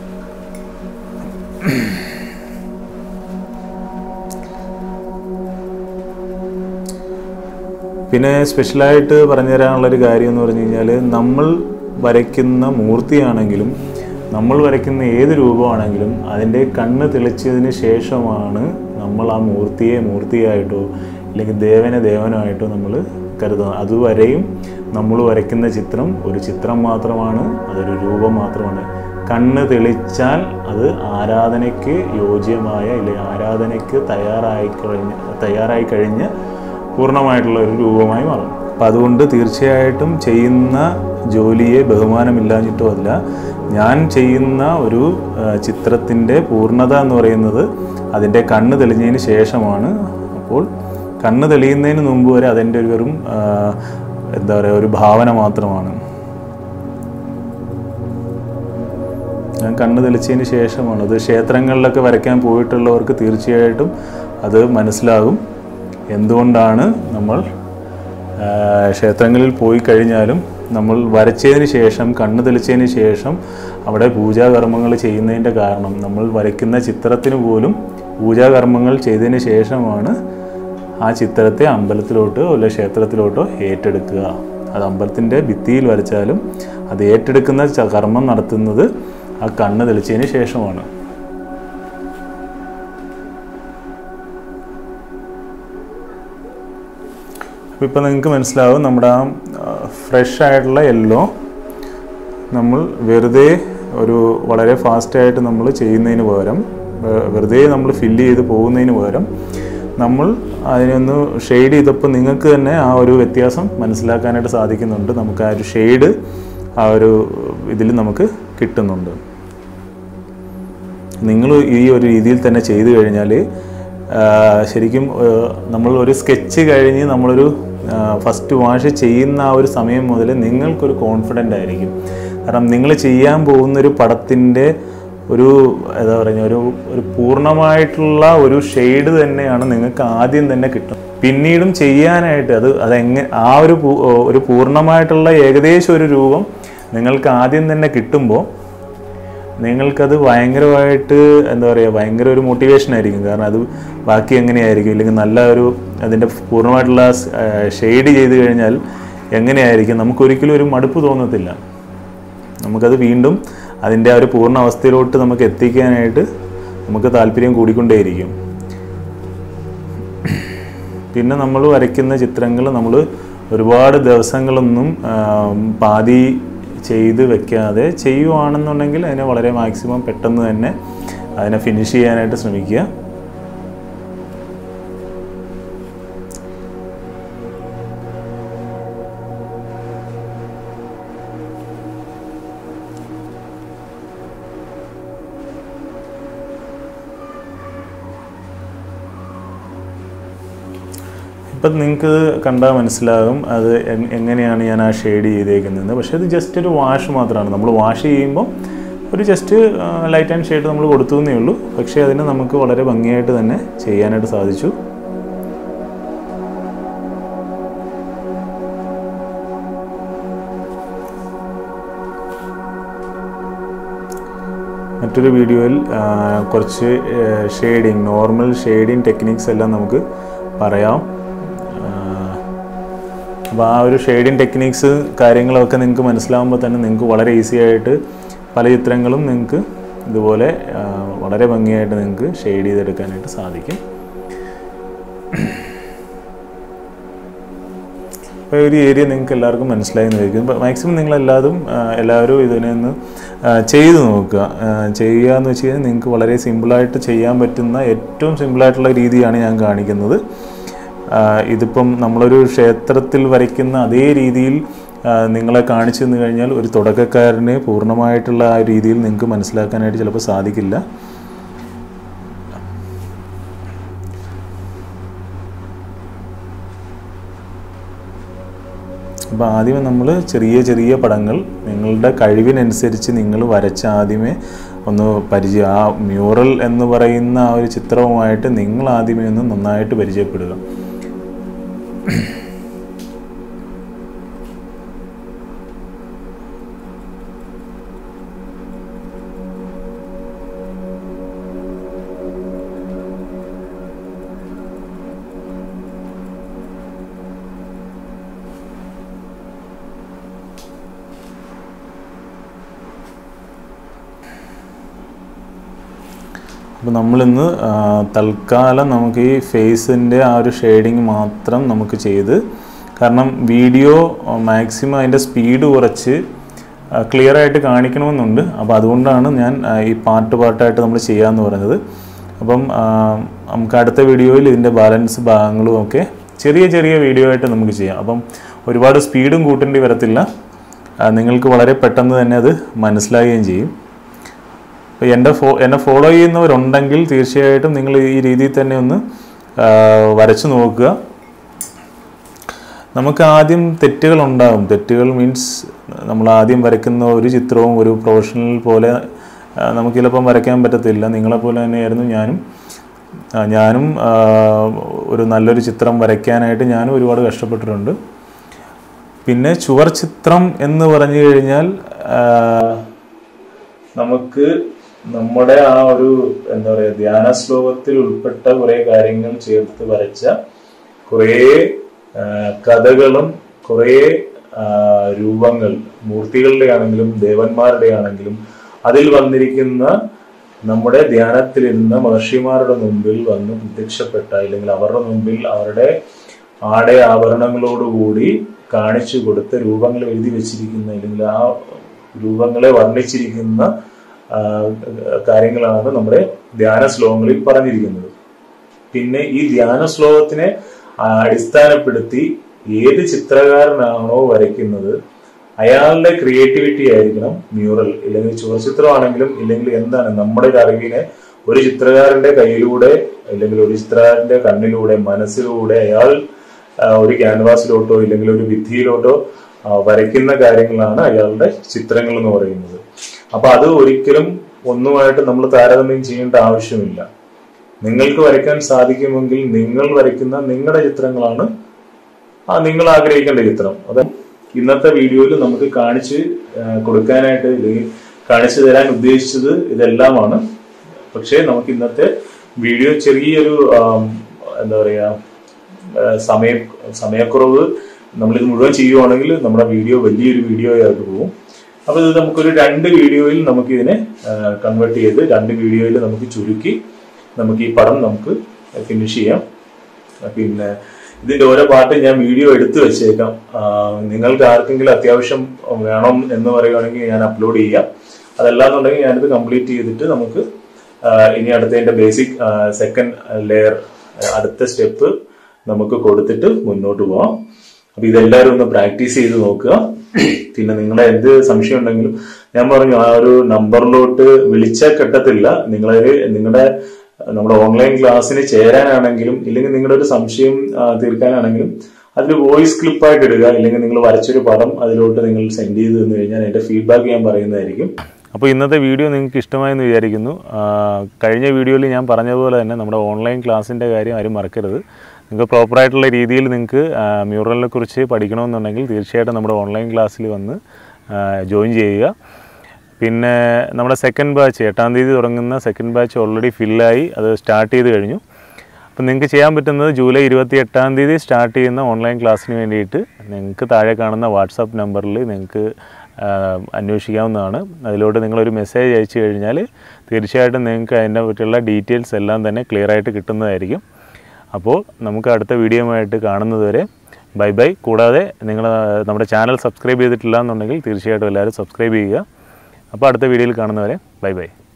പിന്നെ സ്പെഷ്യലായിട്ട് പറഞ്ഞു തരാനുള്ളൊരു കാര്യം എന്ന് പറഞ്ഞു കഴിഞ്ഞാൽ, നമ്മൾ വരയ്ക്കുന്ന മൂർത്തിയാണെങ്കിലും നമ്മൾ വരയ്ക്കുന്ന ഏത് രൂപമാണെങ്കിലും അതിൻ്റെ കണ്ണ് തെളിച്ചതിന് ശേഷമാണ് നമ്മൾ ആ മൂർത്തിയെ മൂർത്തിയായിട്ടോ അല്ലെങ്കിൽ ദേവനെ ദേവനായിട്ടോ നമ്മൾ കരുതുന്നത്. അതുവരെയും നമ്മൾ വരയ്ക്കുന്ന ചിത്രം ഒരു ചിത്രം മാത്രമാണ്, അതൊരു രൂപം മാത്രമാണ്. കണ്ണ് തെളിച്ചാൽ അത് ആരാധനയ്ക്ക് യോജ്യമായ അല്ലെങ്കിൽ ആരാധനയ്ക്ക് തയ്യാറായി കഴിഞ്ഞ് പൂർണ്ണമായിട്ടുള്ള ഒരു രൂപമായി മാറും. അപ്പം അതുകൊണ്ട് തീർച്ചയായിട്ടും ചെയ്യുന്ന ജോലിയെ ബഹുമാനമില്ലാഞ്ഞിട്ടോ അല്ല, ഞാൻ ചെയ്യുന്ന ഒരു ചിത്രത്തിൻ്റെ പൂർണ്ണത എന്ന് പറയുന്നത് അതിൻ്റെ കണ്ണ് തെളിഞ്ഞതിന് ശേഷമാണ്. അപ്പോൾ കണ്ണ് തെളിയുന്നതിന് മുമ്പ് വരെ അതിൻ്റെ ഒരു വെറും ഒരു ഭാവന മാത്രമാണ്. ഞാൻ കണ്ണ് തെളിച്ചതിന് ശേഷമാണ്. അത് ക്ഷേത്രങ്ങളിലൊക്കെ വരയ്ക്കാൻ പോയിട്ടുള്ളവർക്ക് തീർച്ചയായിട്ടും അത് മനസ്സിലാകും. എന്തുകൊണ്ടാണ് നമ്മൾ ക്ഷേത്രങ്ങളിൽ പോയി കഴിഞ്ഞാലും നമ്മൾ വരച്ചതിന് ശേഷം കണ്ണ് തെളിച്ചതിന് ശേഷം അവിടെ പൂജാകർമ്മങ്ങൾ ചെയ്യുന്നതിൻ്റെ കാരണം, നമ്മൾ വരയ്ക്കുന്ന ചിത്രത്തിന് പോലും പൂജാകർമ്മങ്ങൾ ചെയ്തതിന് ശേഷമാണ് ആ ചിത്രത്തെ അമ്പലത്തിലോട്ടോ അല്ലെ ക്ഷേത്രത്തിലോട്ടോ ഏറ്റെടുക്കുക. അത് അമ്പലത്തിൻ്റെ ഭിത്തിയിൽ വരച്ചാലും അത് ഏറ്റെടുക്കുന്ന കർമ്മം നടത്തുന്നത് ആ കണ്ണ് തെളിച്ചതിന് ശേഷമാണ്. അപ്പോൾ ഇപ്പോൾ നിങ്ങൾക്ക് മനസ്സിലാവും, നമ്മുടെ ആ ഫ്രഷ് ആയിട്ടുള്ള യെല്ലോ നമ്മൾ വെറുതെ വളരെ ഫാസ്റ്റായിട്ട് നമ്മൾ ചെയ്യുന്നതിന് പകരം, വെറുതെ നമ്മൾ ഫില്ല് ചെയ്ത് പോകുന്നതിന് പകരം നമ്മൾ അതിനൊന്ന് ഷെയ്ഡ് ചെയ്തപ്പോൾ നിങ്ങൾക്ക് തന്നെ ആ ഒരു വ്യത്യാസം മനസ്സിലാക്കാനായിട്ട് സാധിക്കുന്നുണ്ട്. നമുക്ക് ആ ഒരു ഷെയ്ഡ് ആ ഒരു ഇതിൽ നമുക്ക് കിട്ടുന്നുണ്ട്. നിങ്ങൾ ഈ ഒരു രീതിയിൽ തന്നെ ചെയ്തു കഴിഞ്ഞാൽ ശരിക്കും നമ്മൾ ഒരു സ്കെച്ച് കഴിഞ്ഞ് നമ്മളൊരു ഫസ്റ്റ് വാഷ് ചെയ്യുന്ന ആ ഒരു സമയം മുതൽ നിങ്ങൾക്കൊരു കോൺഫിഡൻ്റ് ആയിരിക്കും. കാരണം നിങ്ങൾ ചെയ്യാൻ പോകുന്നൊരു പടത്തിൻ്റെ ഒരു ഒരു പൂർണ്ണമായിട്ടുള്ള ഒരു ഷെയ്ഡ് തന്നെയാണ് നിങ്ങൾക്ക് ആദ്യം തന്നെ കിട്ടും. പിന്നീടും ചെയ്യാനായിട്ട് ആ ഒരു പൂർണ്ണമായിട്ടുള്ള ഏകദേശം ഒരു രൂപം നിങ്ങൾക്ക് ആദ്യം തന്നെ കിട്ടുമ്പോൾ നിങ്ങൾക്കത് ഭയങ്കരമായിട്ട് ഭയങ്കര ഒരു മോട്ടിവേഷൻ ആയിരിക്കും. കാരണം അത് ബാക്കി എങ്ങനെയായിരിക്കും, ഇല്ലെങ്കിൽ നല്ല അതിൻ്റെ പൂർണ്ണമായിട്ടുള്ള ഷെയ്ഡ് ചെയ്ത് കഴിഞ്ഞാൽ എങ്ങനെയായിരിക്കും, നമുക്കൊരിക്കലും ഒരു മടുപ്പ് തോന്നത്തില്ല. നമുക്കത് വീണ്ടും അതിൻ്റെ ആ ഒരു പൂർണ്ണ അവസ്ഥയിലോട്ട് നമുക്ക് എത്തിക്കാനായിട്ട് നമുക്ക് താല്പര്യം കൂടിക്കൊണ്ടേയിരിക്കും. പിന്നെ നമ്മൾ വരയ്ക്കുന്ന ചിത്രങ്ങൾ നമ്മൾ ഒരുപാട് ദിവസങ്ങളൊന്നും പാതി ചെയ്ത് വെക്കാതെ ചെയ്യുവാണെന്നുണ്ടെങ്കിൽ അതിനെ വളരെ മാക്സിമം പെട്ടെന്ന് തന്നെ അതിനെ ഫിനിഷ് ചെയ്യാനായിട്ട് ശ്രമിക്കുക. ഇപ്പം നിങ്ങൾക്ക് കണ്ടാൽ മനസ്സിലാകും അത് എങ്ങനെയാണ് ഞാൻ ആ ഷെയ്ഡ് ചെയ്തേക്കുന്നത്. പക്ഷേ ഇത് ജസ്റ്റ് ഒരു വാഷ് മാത്രമാണ്. നമ്മൾ വാഷ് ചെയ്യുമ്പോൾ ഒരു ജസ്റ്റ് ലൈറ്റ് ആൻഡ് ഷെയ്ഡ് നമ്മൾ കൊടുത്തു എന്നേ ഉള്ളൂ. പക്ഷേ അതിന് നമുക്ക് വളരെ ഭംഗിയായിട്ട് തന്നെ ചെയ്യാനായിട്ട് സാധിച്ചു. മറ്റൊരു വീഡിയോയിൽ കുറച്ച് നോർമൽ ഷെയ്ഡിങ് ടെക്നിക്സ് എല്ലാം നമുക്ക് പറയാം. അപ്പോൾ ആ ഒരു ഷെയ്ഡിങ് ടെക്നിക്സ് കാര്യങ്ങളൊക്കെ നിങ്ങൾക്ക് മനസ്സിലാകുമ്പോൾ തന്നെ നിങ്ങൾക്ക് വളരെ ഈസി ആയിട്ട് പല ചിത്രങ്ങളും നിങ്ങൾക്ക് ഇതുപോലെ വളരെ ഭംഗിയായിട്ട് നിങ്ങൾക്ക് ഷെയ്ഡ് ചെയ്തെടുക്കാനായിട്ട് സാധിക്കും. അപ്പോൾ ഒരു ഏരിയ നിങ്ങൾക്ക് എല്ലാവർക്കും മനസ്സിലായെന്ന് വിചാരിക്കും. മാക്സിമം എല്ലാവരും ഇതിനെ ഒന്ന് ചെയ്ത് നോക്കുക. ചെയ്യുക എന്ന് വെച്ച് കഴിഞ്ഞാൽ നിങ്ങൾക്ക് വളരെ സിമ്പിളായിട്ട് ചെയ്യാൻ പറ്റുന്ന ഏറ്റവും സിമ്പിളായിട്ടുള്ള രീതിയാണ് ഞാൻ കാണിക്കുന്നത്. ഇതിപ്പം നമ്മളൊരു ക്ഷേത്രത്തിൽ വരയ്ക്കുന്ന അതേ രീതിയിൽ നിങ്ങളെ കാണിച്ചു തന്നു കഴിഞ്ഞാൽ ഒരു തുടക്കക്കാരനെ പൂർണ്ണമായിട്ടുള്ള ആ രീതിയിൽ നിങ്ങൾക്ക് മനസ്സിലാക്കാനായിട്ട് ചിലപ്പോൾ സാധിക്കില്ല. അപ്പോൾ ആദ്യമേ നമ്മൾ ചെറിയ ചെറിയ പടങ്ങൾ നിങ്ങളുടെ കഴിവിനനുസരിച്ച് നിങ്ങൾ വരച്ച ആദ്യമേ ഒന്ന് ആ മ്യൂറൽ എന്ന് പറയുന്ന ആ ഒരു ചിത്രവുമായിട്ട് നിങ്ങൾ ആദ്യമേ ഒന്ന് നന്നായിട്ട് പരിചയപ്പെടുക. അപ്പോൾ നമ്മളിന്ന് തൽക്കാലം നമുക്ക് ഈ ഫേസിൻ്റെ ആ ഒരു ഷെയ്ഡിങ് മാത്രം നമുക്ക് ചെയ്ത്, കാരണം വീഡിയോ മാക്സിമം അതിൻ്റെ സ്പീഡ് കുറച്ച് ക്ലിയറായിട്ട് കാണിക്കണമെന്നുണ്ട്. അപ്പോൾ അതുകൊണ്ടാണ് ഞാൻ ഈ പാർട്ടായിട്ട് നമ്മൾ ചെയ്യാമെന്ന് പറഞ്ഞത്. അപ്പം നമുക്ക് അടുത്ത വീഡിയോയിൽ ഇതിൻ്റെ ബാലൻസ് ഭാഗങ്ങളും ഒക്കെ ചെറിയ വീഡിയോ ആയിട്ട് നമുക്ക് ചെയ്യാം. അപ്പം ഒരുപാട് സ്പീഡും കൂട്ടേണ്ടി വരത്തില്ല, നിങ്ങൾക്ക് വളരെ പെട്ടെന്ന് തന്നെ അത് മനസ്സിലാകുകയും ചെയ്യും. അപ്പോൾ എന്നെ ഫോളോ ചെയ്യുന്നവരുണ്ടെങ്കിൽ തീർച്ചയായിട്ടും നിങ്ങൾ ഈ രീതിയിൽ തന്നെ ഒന്ന് വരച്ച് നോക്കുക. നമുക്ക് ആദ്യം തെറ്റുകളുണ്ടാകും. തെറ്റുകൾ മീൻസ് നമ്മൾ ആദ്യം വരയ്ക്കുന്ന ഒരു ചിത്രവും ഒരു പ്രൊഫഷണൽ പോലെ നമുക്ക് ചിലപ്പം വരയ്ക്കാൻ പറ്റത്തില്ല. നിങ്ങളെപ്പോലെ തന്നെയായിരുന്നു ഞാനും ഒരു നല്ലൊരു ചിത്രം വരയ്ക്കാനായിട്ട് ഞാനും ഒരുപാട് കഷ്ടപ്പെട്ടിട്ടുണ്ട്. പിന്നെ ചുവർ ചിത്രം എന്ന് പറഞ്ഞു കഴിഞ്ഞാൽ നമുക്ക് നമ്മുടെ ആ ഒരു എന്താ പറയുക ധ്യാന ശ്ലോകത്തിൽ ഉൾപ്പെട്ട കുറേ കാര്യങ്ങൾ ചേർത്ത് വരച്ച കുറേ കഥകളും കുറേ രൂപങ്ങൾ, മൂർത്തികളുടെ ആണെങ്കിലും ദേവന്മാരുടെ ആണെങ്കിലും അതിൽ വന്നിരിക്കുന്ന നമ്മുടെ ധ്യാനത്തിലിരുന്ന മഹർഷിമാരുടെ മുമ്പിൽ വന്ന് പ്രത്യക്ഷപ്പെട്ട, അല്ലെങ്കിൽ അവരുടെ മുമ്പിൽ അവരുടെ ആഭരണങ്ങളോടുകൂടി കാണിച്ചു കൊടുത്ത രൂപങ്ങൾ എഴുതി വെച്ചിരിക്കുന്ന, അല്ലെങ്കിൽ ആ രൂപങ്ങളെ വർണ്ണിച്ചിരിക്കുന്ന കാര്യങ്ങളാണ് നമ്മുടെ ധ്യാന ശ്ലോകങ്ങളിൽ പറഞ്ഞിരിക്കുന്നത്. പിന്നെ ഈ ധ്യാന ശ്ലോകത്തിനെ അടിസ്ഥാനപ്പെടുത്തി ഏത് ചിത്രകാരനാണോ വരയ്ക്കുന്നത് അയാളുടെ ക്രിയേറ്റിവിറ്റി ആയിരിക്കണം മ്യൂറൽ, ഇല്ലെങ്കിൽ ചുവർചിത്രമാണെങ്കിലും ഇല്ലെങ്കിൽ എന്താണ് നമ്മുടെ ഒരു അറിവിനെ ഒരു ചിത്രകാരന്റെ കയ്യിലൂടെ അല്ലെങ്കിൽ ഒരു ചിത്രകാരന്റെ കണ്ണിലൂടെ മനസ്സിലൂടെ അയാൾ ഒരു ക്യാൻവാസിലോട്ടോ ഇല്ലെങ്കിൽ ഒരു ഭിത്തിയിലോട്ടോ വരയ്ക്കുന്ന കാര്യങ്ങളാണ് അയാളുടെ ചിത്രങ്ങൾ എന്ന് പറയുന്നത്. അപ്പൊ അത് ഒരിക്കലും ഒന്നുമായിട്ട് നമ്മൾ താരതമ്യം ചെയ്യേണ്ട ആവശ്യമില്ല. നിങ്ങൾക്ക് വരയ്ക്കാൻ സാധിക്കുമെങ്കിൽ നിങ്ങൾ വരയ്ക്കുന്ന നിങ്ങളുടെ ചിത്രങ്ങളാണ് നിങ്ങൾ ആഗ്രഹിക്കേണ്ട ചിത്രം. അത് ഇന്നത്തെ വീഡിയോയിൽ നമുക്ക് കാണിച്ച് കൊടുക്കാനായിട്ട് അല്ലെങ്കിൽ കാണിച്ചു തരാൻ ഉദ്ദേശിച്ചത് ഇതെല്ലാമാണ്. പക്ഷേ നമുക്ക് ഇന്നത്തെ വീഡിയോ ചെറിയൊരു എന്താ പറയാ സമയക്കുറവ്, നമ്മളിത് മുഴുവൻ ചെയ്യുവാണെങ്കിൽ നമ്മുടെ വീഡിയോ വലിയൊരു വീഡിയോ ആയിട്ട് പോകും. അപ്പോൾ ഇത് നമുക്കൊരു 2 വീഡിയോയിൽ നമുക്ക് ഇതിനെ കൺവേർട്ട് ചെയ്ത് 2 വീഡിയോയിൽ നമുക്ക് ചുരുക്കി നമുക്ക് ഈ പടം നമുക്ക് ഫിനിഷ് ചെയ്യാം. പിന്നെ ഇതിന്റെ ഓരോ പാർട്ട് ഞാൻ വീഡിയോ എടുത്തു വെച്ചേക്കാം. നിങ്ങൾക്ക് ആർക്കെങ്കിലും അത്യാവശ്യം വേണം എന്ന് പറയുകയാണെങ്കിൽ ഞാൻ അപ്ലോഡ് ചെയ്യാം. അതല്ലാന്നുണ്ടെങ്കിൽ ഞാനിത് കംപ്ലീറ്റ് ചെയ്തിട്ട് നമുക്ക് ഇനി അടുത്തതിന്റെ ബേസിക് സെക്കൻഡ് ലെയർ അടുത്ത സ്റ്റെപ്പ് നമുക്ക് കൊടുത്തിട്ട് മുന്നോട്ട് പോവാം. അപ്പൊ ഇതെല്ലാവരും ഒന്ന് പ്രാക്ടീസ് ചെയ്ത് നോക്കുക. പിന്നെ നിങ്ങളെ എന്ത് സംശയം ഉണ്ടെങ്കിലും ഞാൻ പറഞ്ഞു ആ ഒരു നമ്പറിലോട്ട് വിളിച്ചാൽ കിട്ടത്തില്ല. നമ്മുടെ ഓൺലൈൻ ക്ലാസ്സിന് ചേരാനാണെങ്കിലും ഇല്ലെങ്കിൽ നിങ്ങളുടെ ഒരു സംശയം തീർക്കാനാണെങ്കിലും അതിൽ വോയിസ് ക്ലിപ്പായിട്ട് ഇടുക, ഇല്ലെങ്കിൽ നിങ്ങൾ വരച്ചൊരു പടം അതിലോട്ട് നിങ്ങൾ സെൻഡ് ചെയ്ത് തന്നു കഴിഞ്ഞാൽ അതിന്റെ ഫീഡ്ബാക്ക് ഞാൻ പറയുന്നതായിരിക്കും. അപ്പോൾ ഇന്നത്തെ വീഡിയോ നിങ്ങൾക്ക് ഇഷ്ടമായെന്ന് വിചാരിക്കുന്നു. കഴിഞ്ഞ വീഡിയോയിൽ ഞാൻ പറഞ്ഞതുപോലെ തന്നെ നമ്മുടെ ഓൺലൈൻ ക്ലാസ്സിൻ്റെ കാര്യം ആരും മറക്കരുത്. നിങ്ങൾക്ക് പ്രോപ്പറായിട്ടുള്ള രീതിയിൽ നിങ്ങൾക്ക് മ്യൂറലിനെ കുറിച്ച് പഠിക്കണമെന്നുണ്ടെങ്കിൽ തീർച്ചയായിട്ടും നമ്മുടെ ഓൺലൈൻ ക്ലാസ്സിൽ വന്ന് ജോയിൻ ചെയ്യുക. പിന്നെ നമ്മുടെ സെക്കൻഡ് ബാച്ച് 8-ാം തീയതി തുടങ്ങുന്ന സെക്കൻഡ് ബാച്ച് ഓൾറെഡി ഫില്ലായി, അത് സ്റ്റാർട്ട് ചെയ്ത് കഴിഞ്ഞു. അപ്പം നിങ്ങൾക്ക് ചെയ്യാൻ പറ്റുന്നത് ജൂലൈ 28-ാം തീയതി സ്റ്റാർട്ട് ചെയ്യുന്ന ഓൺലൈൻ ക്ലാസ്സിന് വേണ്ടിയിട്ട് നിങ്ങൾക്ക് താഴെ കാണുന്ന വാട്സാപ്പ് നമ്പറിൽ നിങ്ങൾക്ക് അന്വേഷിക്കാവുന്നതാണ്. അതിലോട്ട് നിങ്ങളൊരു മെസ്സേജ് അയച്ചു കഴിഞ്ഞാൽ തീർച്ചയായിട്ടും നിങ്ങൾക്ക് അതിനെ പറ്റിയുള്ള ഡീറ്റെയിൽസ് എല്ലാം തന്നെ ക്ലിയർ ആയിട്ട് കിട്ടുന്നതായിരിക്കും. അപ്പോൾ നമുക്ക് അടുത്ത വീഡിയോയുമായിട്ട് കാണുന്നത് വരെ ബൈ ബൈ. കൂടാതെ നിങ്ങൾ നമ്മുടെ ചാനൽ സബ്സ്ക്രൈബ് ചെയ്തിട്ടില്ല എന്നുണ്ടെങ്കിൽ തീർച്ചയായിട്ടും എല്ലാവരും സബ്സ്ക്രൈബ് ചെയ്യുക. അപ്പോൾ അടുത്ത വീഡിയോയിൽ കാണുന്നവരെ ബൈ ബൈ.